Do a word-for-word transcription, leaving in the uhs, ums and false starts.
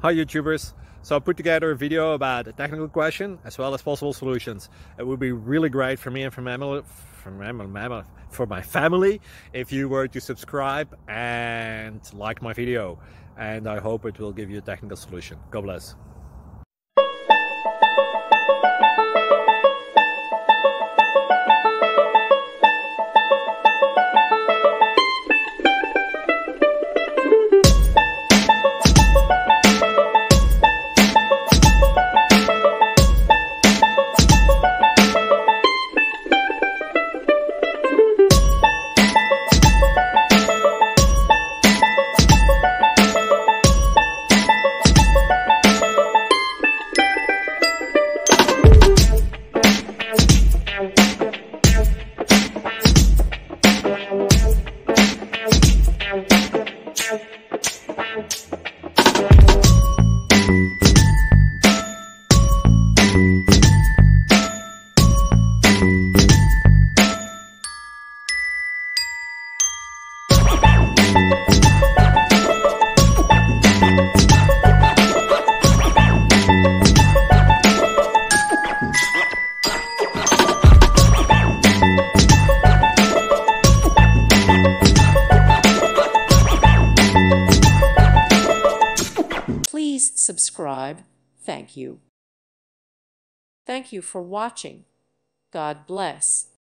Hi YouTubers! So I put together a video about a technical question as well as possible solutions. It would be really great for me and for my family, for my, for my family if you were to subscribe and like my video. And I hope it will give you a technical solution. God bless. Please subscribe. Thank you. Thank you for watching. God bless.